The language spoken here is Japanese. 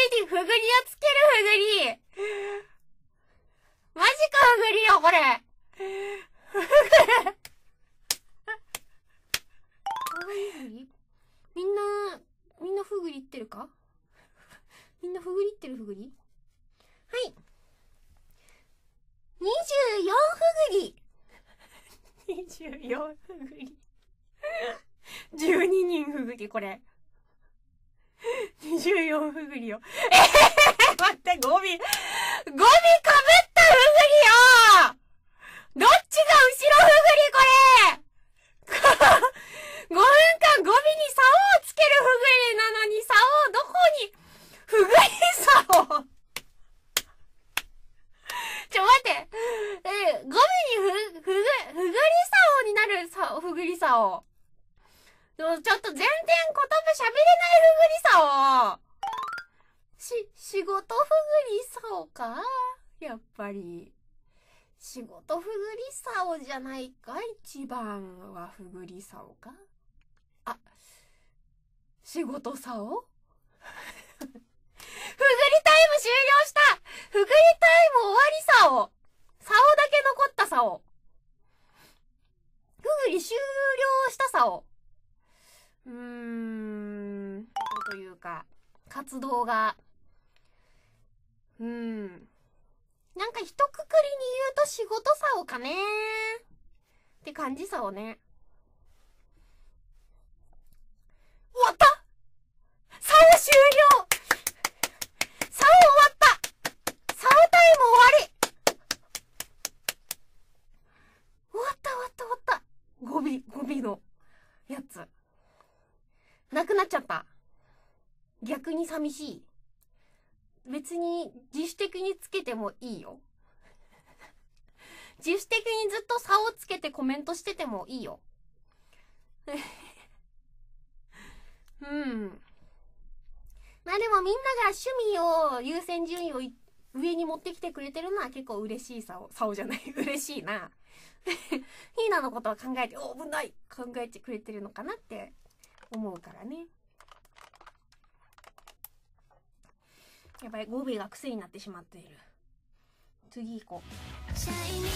にふぐりをつけるふぐり。マジかふぐりよ、これ。かわいいふぐり？みんなふぐりってるか？みんなふぐりってるふぐり？はい。24ふぐり。24ふぐり。12人ふぐり、これ。24ふぐりよ。待って、語尾かぶったふぐりよ。どっちが後ろふぐり、これ。5分間語尾に竿をつけるふぐりなのに、竿をどこに、ふぐり竿。ちょ、待って。語尾にふぐり竿になるふぐり竿。でもちょっと全然言葉喋れないふぐり竿。仕事ふぐり竿か？やっぱり。仕事ふぐり竿じゃないか？一番はふぐり竿か？あ、仕事竿？ふぐりタイム終了した！ふぐりタイム終わり竿！竿だけ残った竿。ふぐり終了した竿。というか、活動が、なんか一括りに言うと仕事竿かねって感じ竿ね。終わった！竿終了！竿終わった！竿タイム終わり！終わった語尾のやつ。なくなっちゃった。逆に寂しい。別に自主的につけてもいいよ。自主的にずっと差をつけてコメントしててもいいよ。まあでもみんなが趣味を優先順位を上に持ってきてくれてるのは結構嬉しい竿じゃない。嬉しいな。ヒーナのことは考えて、危ない考えてくれてるのかなって思うからね。やっぱり語尾が癖になってしまっている。次行こう。